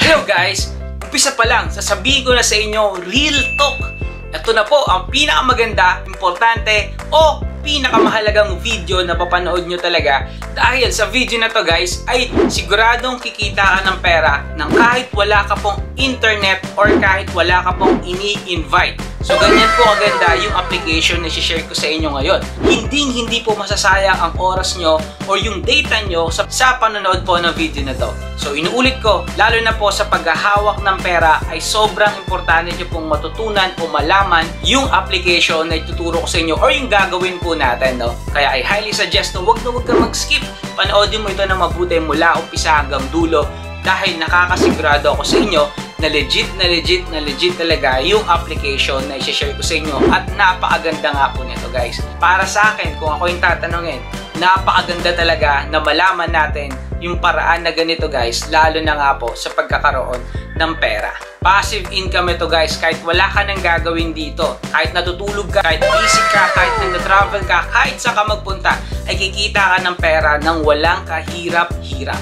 Hello guys! Umpisa pa lang, sasabihin ko na sa inyo, real talk! Ito na po ang pinakamaganda, importante, o pinakamahalagang video na papanood nyo talaga. Dahil sa video na to guys, ay siguradong kikita ka ng pera nang kahit wala ka pong internet or kahit wala ka pong ini-invite. So ganyan po kaganda yung application na share ko sa inyo ngayon. Hindi po masasayang ang oras nyo o yung data nyo sa panonood po ng video na to. So inuulit ko, lalo na po sa paghahawak ng pera ay sobrang importante nyo pong matutunan o malaman yung application na ituturo ko sa inyo or yung gagawin po natin. No? Kaya I highly suggest na huwag kang mag-skip. Panoodin mo ito na mabuti mula umpisa hanggang dulo dahil nakakasigurado ako sa inyo na legit talaga yung application na i-share ko sa inyo at napakaganda nga po nito guys. Para sa akin, kung ako yung tatanungin, napakaganda talaga na malaman natin yung paraan na ganito guys, lalo na nga po sa pagkakaroon ng pera. Passive income ito guys, kahit wala ka nang gagawin dito, kahit natutulog ka, kahit busy ka, kahit nag-travel ka, kahit saan ka magpunta, ay kikita ka ng pera nang walang kahirap-hirap.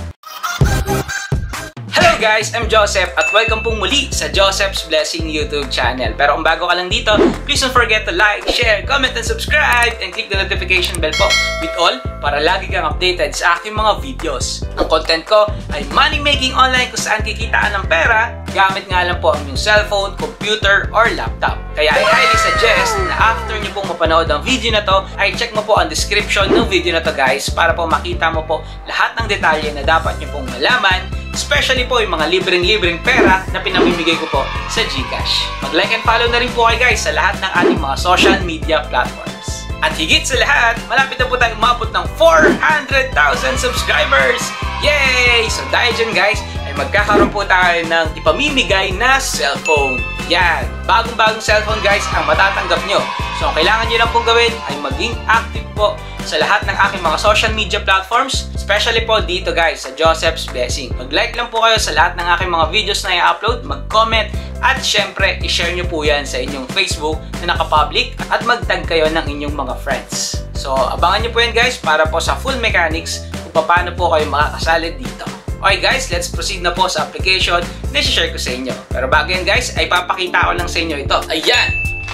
Hello guys, I'm Joseph at welcome pong muli sa Joseph's Blessing YouTube channel. Pero kung bago ka lang dito, please don't forget to like, share, comment, and subscribe and click the notification bell po with all para lagi kang updated sa aking mga videos. Ang content ko ay money making online kung saan kikitaan ng pera gamit nga lang po ang inyong cellphone, computer, or laptop. Kaya I highly suggest na after nyo pong mapanood ang video na to, ay check mo po ang description ng video na to guys para po makita mo po lahat ng detalye na dapat nyo pong malaman, especially po yung mga libreng pera na pinamimigay ko po sa GCash. Mag-like and follow na rin po kayo guys sa lahat ng ating mga social media platforms. At higit sa lahat, malapit na po tayong umabot ng 400,000 subscribers! Yay! So dahil dyan guys, ay magkakaroon po tayo ng ipamimigay na cellphone. Yan! Bagong cellphone guys ang matatanggap nyo. So ang kailangan nyo lang pong gawin ay maging active po sa lahat ng aking mga social media platforms, especially po dito guys sa Joseph's Blessing. Mag-like lang po kayo sa lahat ng aking mga videos na i-upload, mag-comment, at syempre i-share nyo po yan sa inyong Facebook na nakapublic at mag-tag kayo ng inyong mga friends. So abangan nyo po yan guys para po sa full mechanics kung paano po kayo makakasali dito. Okay guys, let's proceed na po sa application na i-share ko sa inyo. Pero bago yan guys, ay papakita ko lang sa inyo ito. Ayan!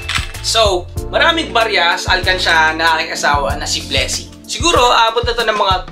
So, maraming barya sa alkansya na aking asawa na si Blessy. Siguro, abot na ito ng mga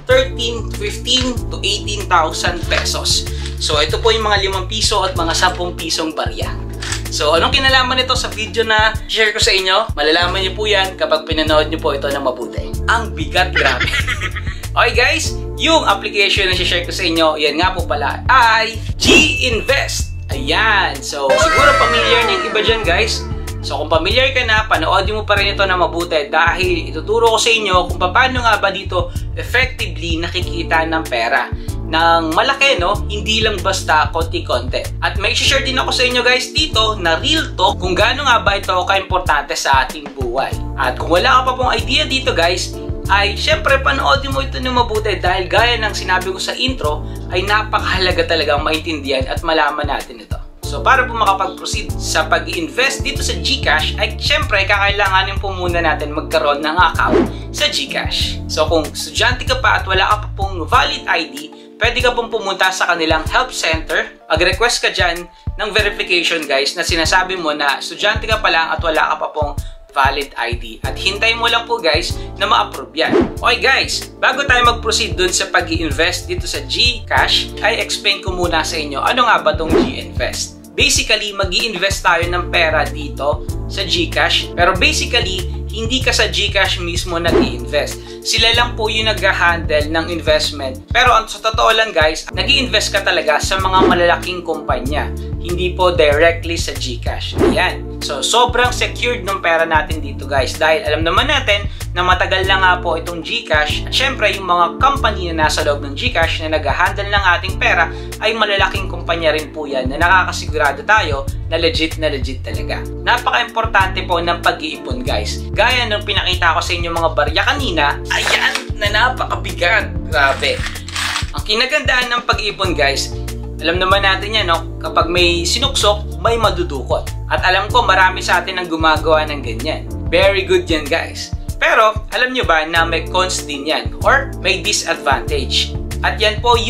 15 to 18,000 pesos. So, ito po yung mga 5 piso at mga 10 pisong barya. So, anong kinalaman nito sa video na share ko sa inyo? Malalaman niyo po yan kapag pinanood niyo po ito ng mabuti. Ang bigat, grabe. Okay guys, yung application na share ko sa inyo, yan nga po pala, ay G-Invest. Ayan. So, siguro familiar na yung iba dyan guys. So kung familiar ka na, panoodin mo pa rin ito na mabuti dahil ituturo ko sa inyo kung paano nga ba dito effectively nakikita ng pera ng malaki, no? Hindi lang basta konti-konti. At may share din ako sa inyo guys dito na real talk kung gaano nga ba ito ka-importante sa ating buhay. At kung wala ka pa pong idea dito guys, ay syempre panoodin mo ito na mabuti dahil gaya ng sinabi ko sa intro ay napakahalaga talagang maintindihan at malaman natin ito. So para po makapag-proceed sa pag-invest dito sa GCash ay syempre kakailanganin po muna natin magkaroon ng account sa GCash. So kung estudyante ka pa at wala ka pa pong valid ID, pwede ka pong pumunta sa kanilang help center. Mag-request ka dyan ng verification guys na sinasabi mo na estudyante ka pa lang at wala ka pa pong valid ID. At hintayin mo lang po guys na ma-approve yan. Okay guys, bago tayo mag-proceed dun sa pag-i-invest dito sa GCash, ay explain ko muna sa inyo ano nga ba tong G-Invest. Basically, mag-i-invest tayo ng pera dito sa GCash. Pero basically, hindi ka sa GCash mismo nag-i-invest. Sila lang po yung nag-handle ng investment. Pero sa totoo lang guys, nag-i-invest ka talaga sa mga malalaking kumpanya. Hindi po directly sa GCash. Ayan. So, sobrang secured ng pera natin dito guys. Dahil alam naman natin na matagal na nga po itong GCash. At syempre, yung mga company na nasa loob ng GCash na nag-handle ng ating pera ay malalaking kumpanya rin po yan na nakakasigurado tayo na legit talaga. Napaka-importante po ng pag-iipon guys. Gaya nung pinakita ko sa inyo mga barya kanina, ayan na napakabigat. Grabe. Ang kinagandaan ng pag-iipon guys, alam naman natin yan, no? Kapag may sinuksok, may madudukot. At alam ko marami sa atin ang gumagawa ng ganyan. Very good yan guys. Pero alam nyo ba na may cons din yan or may disadvantage? At yan po yung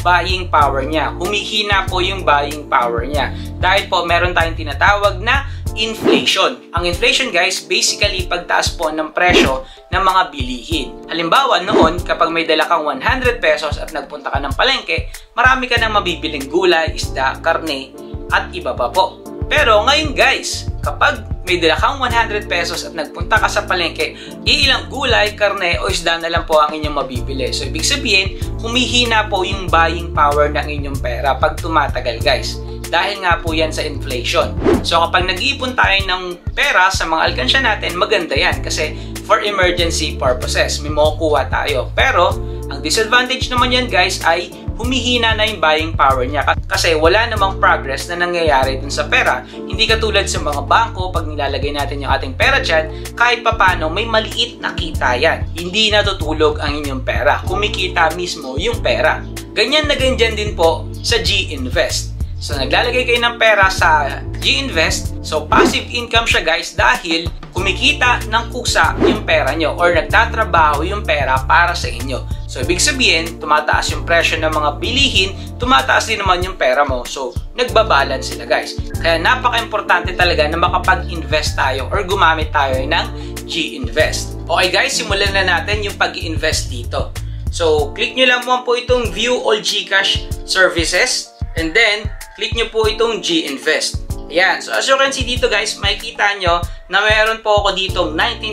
buying power niya. Humihina po yung buying power niya. Dahil po meron tayong tinatawag na inflation. Ang inflation guys, basically pagtaas po ng presyo ng mga bilihin. Halimbawa noon, kapag may dala kang 100 pesos at nagpunta ka ng palengke, marami ka nang mabibiling gulay, isda, karne, at iba pa po. Pero ngayon guys, kapag may dala kang 100 pesos at nagpunta ka sa palengke, iilang gulay, karne o isda na lang po ang inyong mabibili. So ibig sabihin, humihina po yung buying power ng inyong pera pag tumatagal guys. Dahil nga po yan sa inflation. So kapag nag-iipon tayo ng pera sa mga alkansya natin, maganda yan kasi for emergency purposes, may makukuha tayo. Pero ang disadvantage naman yan guys ay humihina na yung buying power niya kasi wala namang progress na nangyayari dun sa pera. Hindi katulad sa mga bangko, pag nilalagay natin yung ating pera dyan, kahit papano may maliit na kita yan. Hindi natutulog ang inyong pera. Kumikita mismo yung pera. Ganyan na ganyan din po sa G-Invest. So naglalagay kayo ng pera sa G-Invest, so passive income siya guys dahil kumikita ng kusa yung pera nyo or nagtatrabaho yung pera para sa inyo. So ibig sabihin, tumataas yung presyo ng mga bilihin, tumataas din naman yung pera mo. So nagbabalance sila guys. Kaya napaka-importante talaga na makapag-invest tayo or gumamit tayo ng G-Invest. Okay guys, simulan na natin yung pag-invest dito. So click nyo lang po itong View All Gcash Services and then click nyo po itong G-Invest. Ayan. So as you can see dito guys, makikita nyo na mayroon po ako dito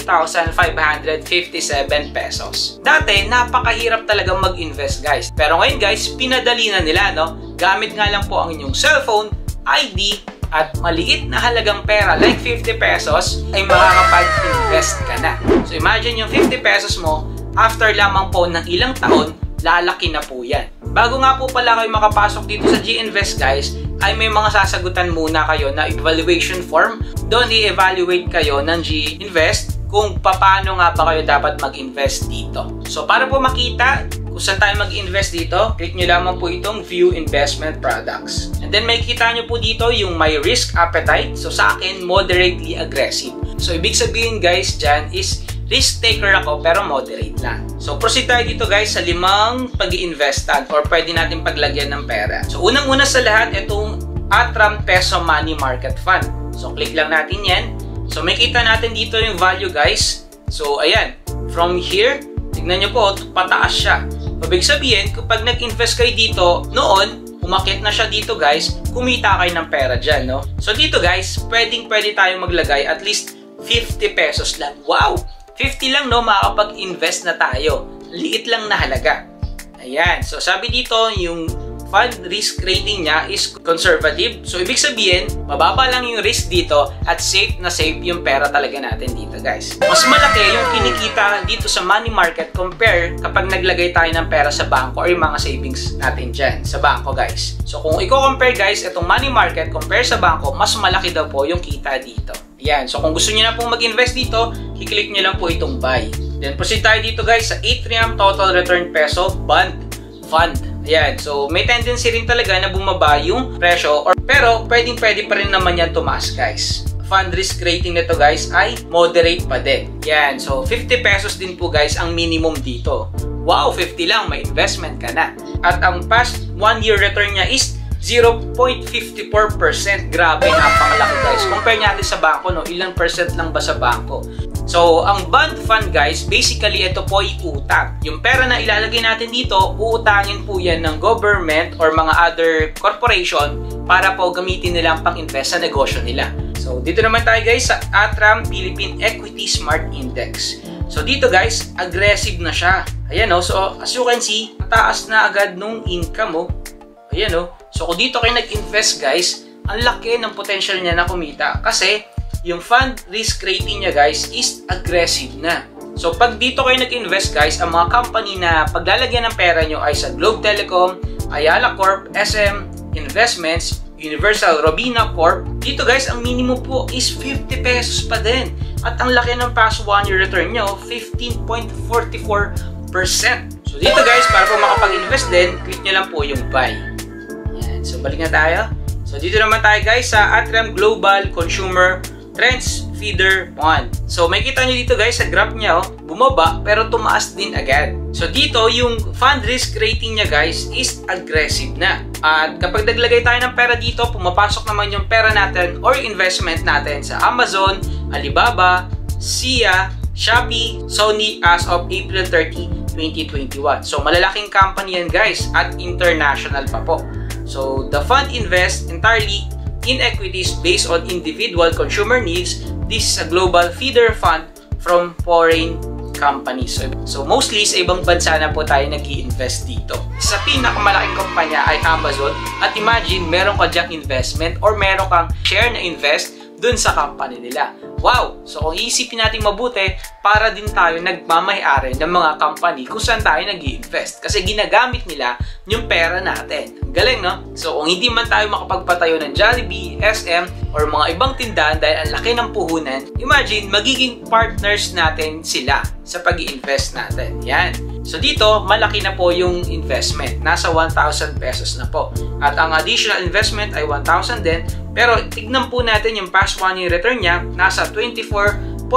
19,557 pesos. Dati, napakahirap talagang mag-invest guys. Pero ngayon guys, pinadali na nila, no? Gamit nga lang po ang inyong cellphone, ID, at maliit na halagang pera like 50 pesos ay makakapag-invest ka na. So imagine yung 50 pesos mo, after lamang po ng ilang taon, lalaki na po yan. Bago nga po pala kayo makapasok dito sa G-Invest guys, ay may mga sasagutan muna kayo na evaluation form. Doon i-evaluate kayo ng G-Invest kung paano nga ba kayo dapat mag-invest dito. So para po makita kung saan tayo mag-invest dito, click nyo lamang po itong View Investment Products. And then makikita nyo po dito yung My Risk Appetite. So sa akin, moderately aggressive. So ibig sabihin guys dyan is risk taker ako pero moderate lang. So proceed tayo dito guys sa 5 pag-i-investan or pwede natin paglagyan ng pera. So unang-una sa lahat, itong Atram Peso Money Market Fund. So click lang natin yan. So makita natin dito yung value guys. So ayan, from here, tignan nyo po, pataas siya. Ibig sabihin, kapag nag-invest kayo dito, noon, umakit na siya dito guys, kumita kayo ng pera dyan, no? So dito guys, pwede tayong maglagay at least 50 pesos lang. Wow! 50 lang, no, makakapag-invest na tayo. Liit lang na halaga. Ayan. So, sabi dito, yung fund risk rating niya is conservative. So, ibig sabihin, mababa lang yung risk dito at safe na safe yung pera talaga natin dito, guys. Mas malaki yung kinikita dito sa money market compare kapag naglagay tayo ng pera sa bangko or yung mga savings natin dyan sa bangko, guys. So, kung i-compare, guys, itong money market compare sa bangko, mas malaki daw po yung kita dito. Yan. So, kung gusto niyo na pong mag-invest dito, i-click niyo lang po itong buy. Then, proceed tayo dito guys sa Atrium Total Return Peso Bond Fund. Ayan. So, may tendency rin talaga na bumaba yung presyo pero pwede pa rin naman yan tumaas guys. Fund risk rating nito guys ay moderate pa din. Yan. So, 50 pesos din po guys ang minimum dito. Wow, 50 lang. May investment ka na. At ang past 1 year return niya is 0.54%. Grabe, napakalaki guys. Compare natin sa bangko, no? Ilang percent lang ba sa bangko? So, ang bond fund guys, basically ito po ay utang. Yung pera na ilalagay natin dito, uutangin po yan ng government or mga other corporation para po gamitin nilang pang-invest sa negosyo nila. So, dito naman tayo guys sa Atram Philippine Equity Smart Index. So, dito guys, aggressive na siya. Ayan o, so as you can see, mataas na agad nung income o. Ayan o. So, kung dito kayo nag-invest guys, ang laki ng potential niya na kumita kasi yung fund risk rating niya guys is aggressive na. So, pag dito kayo nag-invest guys, ang mga company na paglalagyan ng pera nyo ay sa Globe Telecom, Ayala Corp, SM Investments, Universal Robina Corp. Dito guys, ang minimum po is 50 pesos pa din. At ang laki ng past 1 year return nyo, 15.44%. So, dito guys, para po makapag-invest din, click nyo lang po yung buy. So, balik na tayo. So, dito naman tayo guys sa Atram Global Consumer Trends feeder fund. So makikita nyo dito guys sa graph niya, bumaba pero tumaas din agad. So dito yung fund risk rating niya guys is aggressive na. At kapag naglagay tayo ng pera dito, pumapasok naman yung pera natin or investment natin sa Amazon, Alibaba, SIA, Shopee, Sony as of April 30, 2021. So malalaking company yan guys at international pa po. So the fund invests entirely in equities based on individual consumer needs. This is a global feeder fund from foreign companies. So mostly sa ibang bansa na po tayo nag-i-invest dito. Sa pinakamalaking kumpanya ay Amazon at imagine meron ka dyang investment or meron kang share na invest dun sa company nila. Wow! So kung iisipin natin mabuti, para din tayo nagmamay-ari ng mga company kung saan tayo nag-i-invest. Kasi ginagamit nila yung pera natin. Galing, no? So kung hindi man tayo makapagpatayo ng Jollibee, SM, or mga ibang tindahan dahil ang laki ng puhunan, imagine, magiging partners natin sila sa pag-i-invest natin. Yan. So dito, malaki na po yung investment. Nasa 1,000 pesos na po. At ang additional investment ay 1,000 din. Pero tignan po natin yung past 1 year return niya, nasa 24.21%.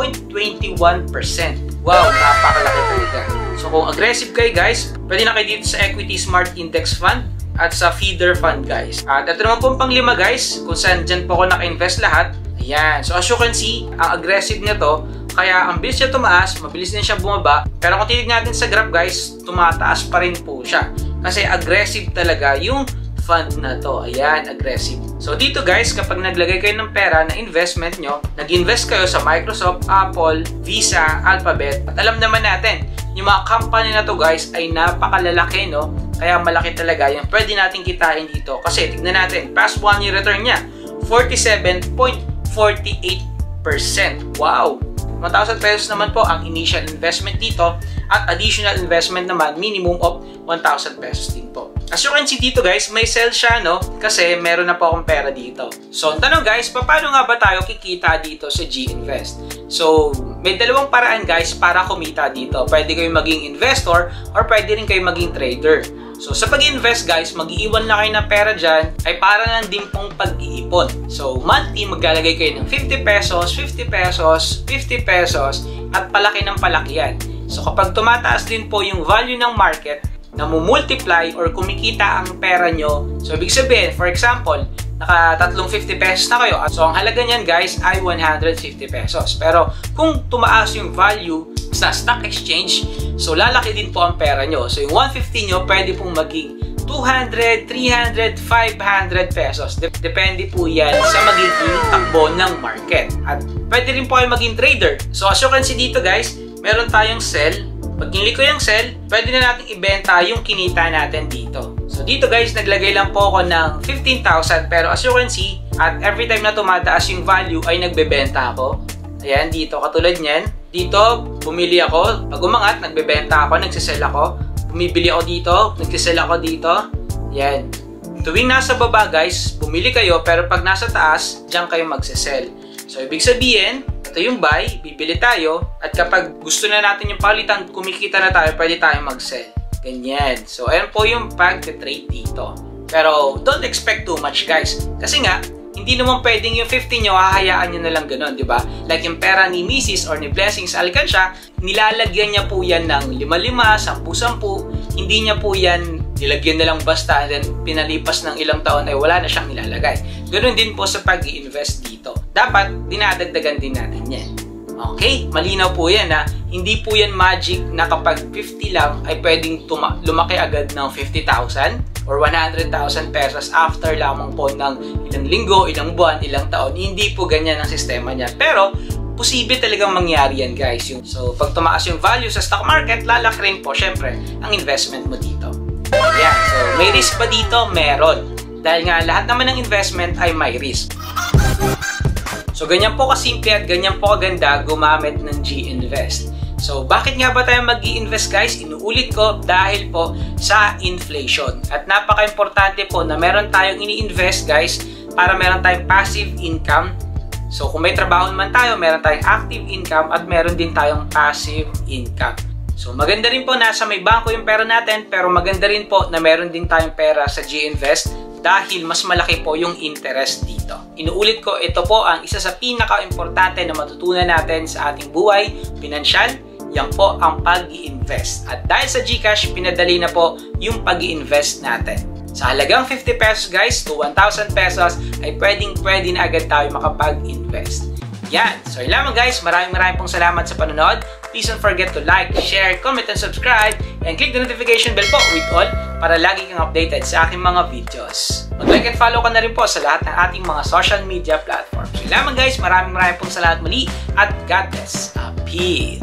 Wow, napakalaki talaga. So kung aggressive kayo guys, pwede na kayo dito sa Equity Smart Index Fund at sa Feeder Fund guys. At ito naman po pang 5 guys, kung saan dyan po ako naka-invest lahat. Ayan. So as you can see, ang aggressive niya to, kaya ang bilis niya tumaas, mabilis din siya bumaba. Pero kung titignan natin sa graph guys, tumataas pa rin po siya. Kasi aggressive talaga yung fund na to. Ayan, aggressive. So dito guys, kapag naglagay kayo ng pera na investment nyo, nag-invest kayo sa Microsoft, Apple, Visa, Alphabet. At alam naman natin, yung mga company na to guys ay napakalalaki, no? Kaya malaki talaga yung pwede natin kitain dito. Kasi tignan natin, past 1 year return niya, 47.48%. Wow! 1,000 pesos naman po ang initial investment dito at additional investment naman minimum of 1,000 pesos din po. As you can see dito guys, may sell siya, no? Kasi meron na po akong pera dito. So, ang tanong guys, paano nga ba tayo kikita dito sa G-Invest? So, may dalawang paraan guys para kumita dito. Pwede kayo maging investor or pwede rin kayo maging trader. So, sa pag-invest guys, mag-iiwan na kayo ng pera dyan ay para lang din pong pag-iipon. So, monthly, maglalagay kayo ng 50 pesos, 50 pesos, 50 pesos, at palaki ng palaki yan. So, kapag tumataas din po yung value ng market, namumultiply or kumikita ang pera nyo. So, ibig sabihin, for example, naka-tatlong 50 pesos na kayo. So, ang halaga niyan guys ay 150 pesos. Pero, kung tumaas yung value sa stock exchange, so lalaki din po ang pera nyo. So yung 150 nyo, pwede pong maging 200, 300, 500 pesos. Depende po yan sa magiging takbo ng market. At pwede rin po kayo maging trader. So as you can see dito guys, meron tayong sell. Pag kinili ko yung sell, pwede na natin ibenta yung kinita natin dito. So dito guys, naglagay lang po ako ng 15,000. Pero as you can see, at every time na tumataas yung value ay nagbebenta ako. Ayan, dito katulad nyan. Dito, bumili ako. Pag umangat, nagbebenta ako, nagsisell ako. Bumibili ako dito, nagsisell ako dito. Yan. Tuwing nasa baba guys, bumili kayo. Pero pag nasa taas, diyan kayo magsisell. So, ibig sabihin, ito yung buy, bibili tayo. At kapag gusto na natin yung palitan, kumikita na tayo, pwede tayo mag-sell. Ganyan. So, ayan po yung pag-trade dito. Pero, don't expect too much guys. Kasi nga, hindi naman pwedeng yung 50 nyo, hahayaan nyo na lang ganun, di ba? Like yung pera ni Mrs. or ni Blessings Alcansya, nilalagyan niya po yan ng 5-5, 10-10. Hindi niya po yan nilagyan na lang basta and then pinalipas ng ilang taon ay wala na siyang nilalagay. Ganun din po sa pag-i-invest dito. Dapat, dinadagdagan din natin yan. Okay? Malinaw po yan ha. Hindi po yan magic na kapag 50 lang ay pwedeng lumaki agad ng 50,000 or 100,000 pesos after lamang po ng ilang linggo, ilang buwan, ilang taon. Hindi po ganyan ang sistema niya. Pero, posible talagang mangyari yan guys. So, pag tumaas yung value sa stock market, lalaki rin po syempre ang investment mo dito. Yeah, so may risk pa dito? Meron. Dahil nga lahat naman ng investment ay may risk. So, ganyan po kasimple at ganyan po kaganda gumamit ng G-Invest. So, bakit nga ba tayo mag-i-invest guys? Inuulit ko dahil po sa inflation. At napaka-importante po na meron tayong ini-invest guys para meron tayong passive income. So, kung may trabaho naman tayo, meron tayong active income at meron din tayong passive income. So, maganda rin po nasa may bangko yung pera natin pero maganda rin po na meron din tayong pera sa G-Invest dahil mas malaki po yung interest dito. Inuulit ko, ito po ang isa sa pinaka-importante na matutunan natin sa ating buhay, pinansyal, yan po ang pag-i-invest. At dahil sa GCash, pinadali na po yung pag-i-invest natin. Sa halagang 50 pesos guys to 1,000 pesos ay pwedeng-pwede na agad tayo makapag-invest. Yan. So yun lamang guys, maraming pong salamat sa panonood. Please don't forget to like, share, comment, and subscribe. And click the notification bell po with all para lagi kang updated sa aking mga videos. Mag-like and follow ka na rin po sa lahat ng ating mga social media platforms. So yun lamang guys, maraming pong salamat muli at God bless. Peace.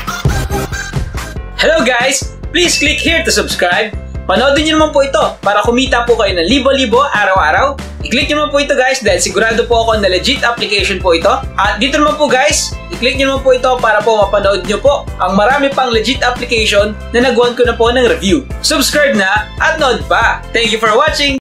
Hello guys! Please click here to subscribe. Panoodin nyo naman po ito para kumita po kayo ng libo-libo araw-araw. I-click nyo naman po ito guys dahil sigurado po ako na legit application po ito. At dito naman po guys, i-click nyo naman po ito para po mapanood nyo po ang marami pang legit application na nagawan ko na po ng review. Subscribe na at nood pa! Thank you for watching!